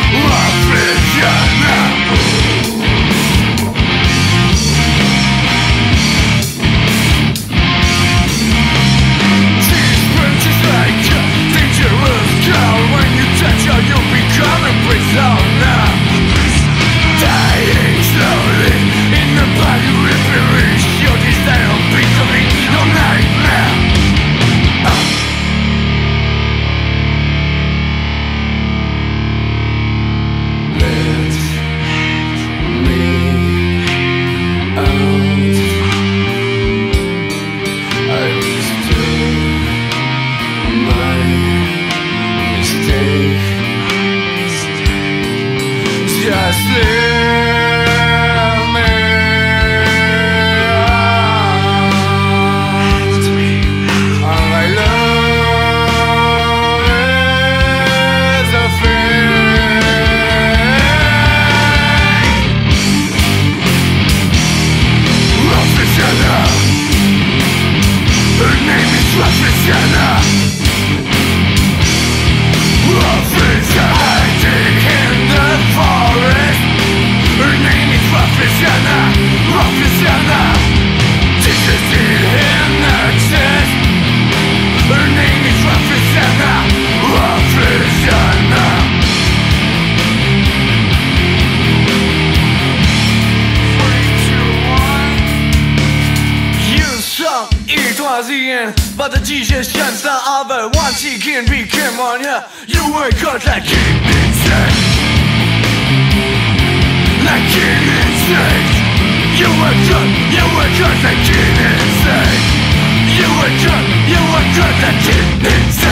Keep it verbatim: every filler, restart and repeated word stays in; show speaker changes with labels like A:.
A: Rafflesiana. She's just like a dangerous girl. When you touch her, you become a prisoner, dying slowly in the body we perish. Your desire of becoming your nightmare. Just leave me out. All I love is a fake. Rafflesiana. Her name is Rafflesiana. Rafflesiana. Hiding in the forest. Her name is Rafflesiana. Rafflesiana. Discrete in the chest. Her name is Rafflesiana. Rafflesiana. Three, two, one. You saw it was the end, but the digestion's not over. Once you can become on here, you were caught like an insect. Like an insect. You were caught, you were caught like an insect. You were caught, you were caught like an insect.